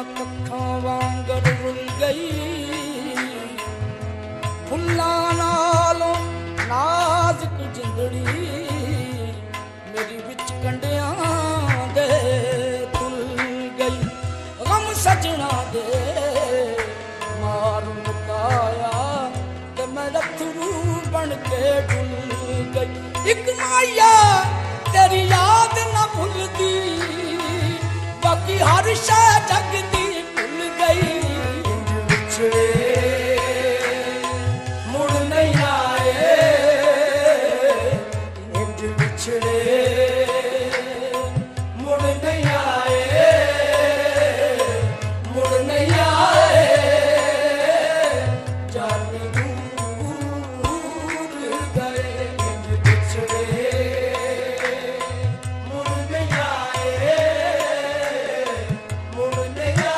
कखां वांगर rule गई फुल्लां नालों नाजुक जिंदड़ी मेरी विच कंडियां दे तुल गई गम सजना दे मार मुकाया ते मैं रथरू बन के डुल गई एक माया तेरी याद न भूलदी बाकी हर शय जगदी भूल गई बिछड़े मुड़ नहीं आए इंज बिछड़े मुड़ नहीं आए मुड़ नहीं आए जाने दूर गए इंज बिछड़े मुड़ नहीं आए मुड़ नहीं आए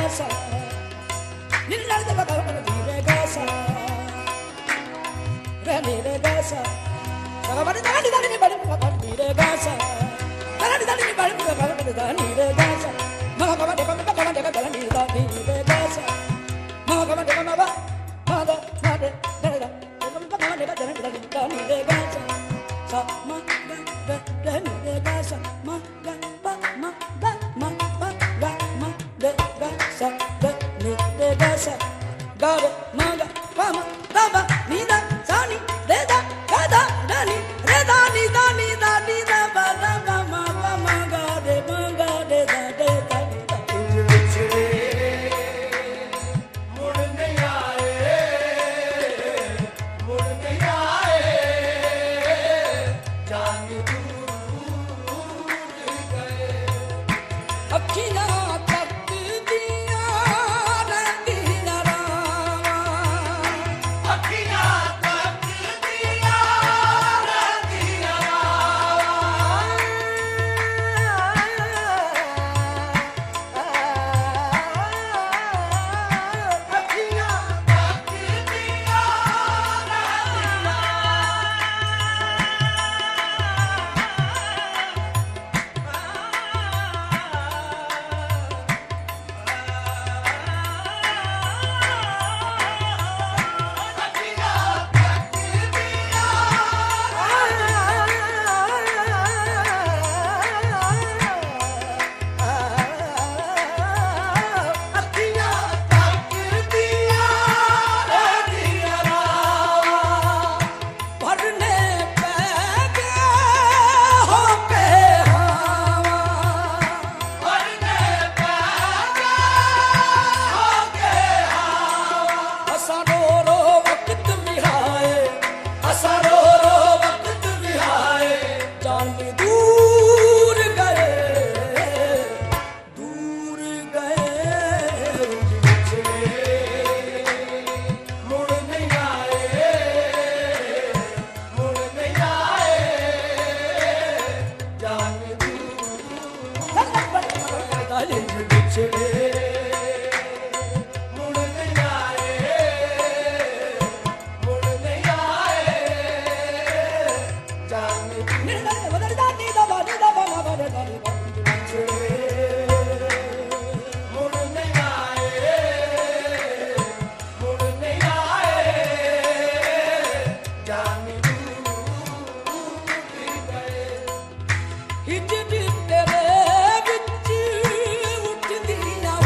सा नीला रे बाबा रे गा सा रे गा सा बाबा रे दानी दानी बड़े बाबा रे गा सा दानी दानी बड़े बाबा दानी रे गा सा मा बाबा रे बाबा रे दानी दानी रे गा सा मा बाबा रे बाबा मा दा मा रे दा बाबा रे दानी दानी रे गा सा सा ma ga ga ni ga sa ma ga ba ma ga ma ba ga ma ga ga sa ga ni ga sa ga ma ga ba ma da ba ni da sa ni re da ga da da ni re da ni da ni da ni da ba ma ga de da da ni da बिछड़े मुड़ नहीं आए जान दूर गए अखियां तक दिया रंगीला रावा अखियां तक दिया रंगीला अखियां तक दिया भरने पे गया होके हवा असा रो रो वक्त बिहाए असा रो रो वक्त बिहाए जान भी दूर गए मुड़ नहीं आए जान बिछड़े मुड़ नहीं आए जान मुड़ नहीं आए जान हिजर तेरे विच उठदियां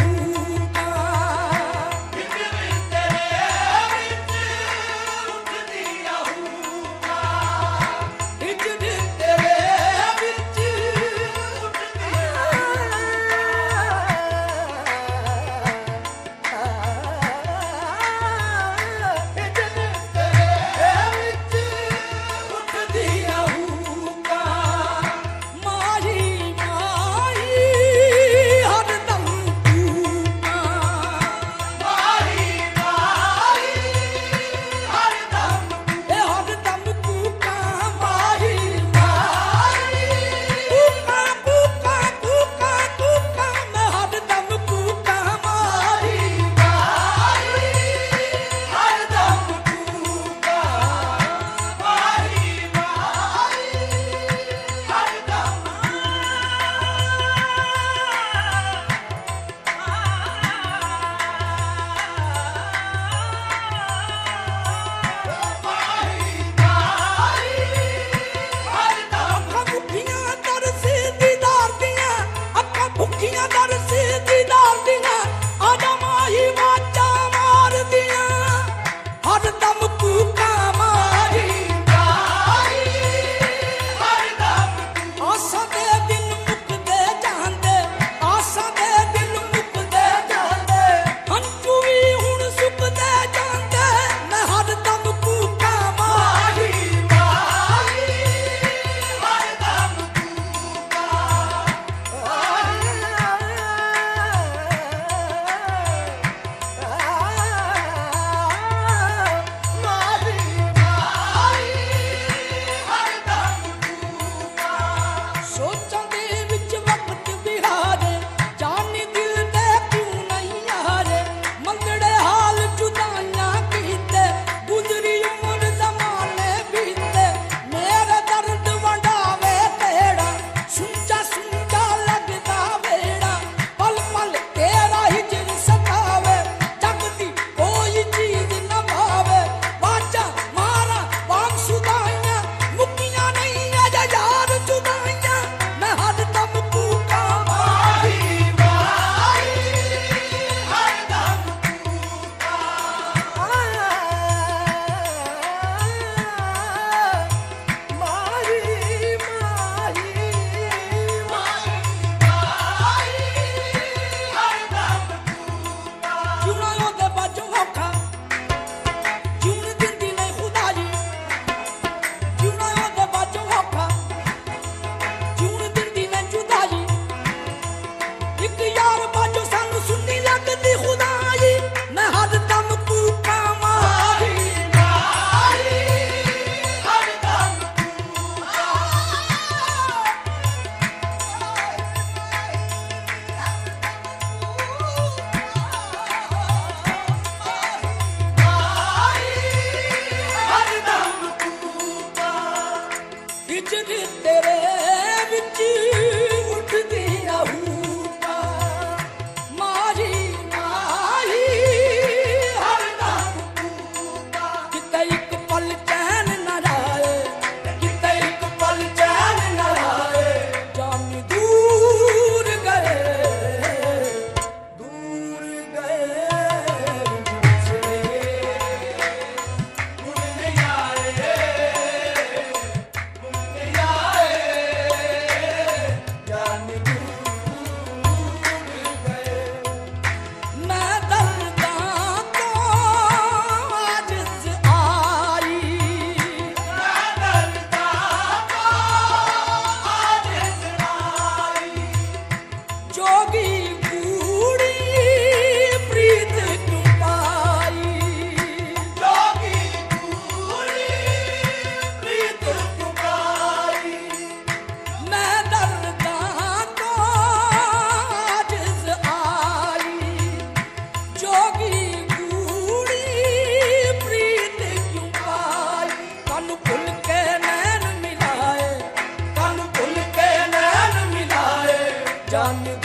जान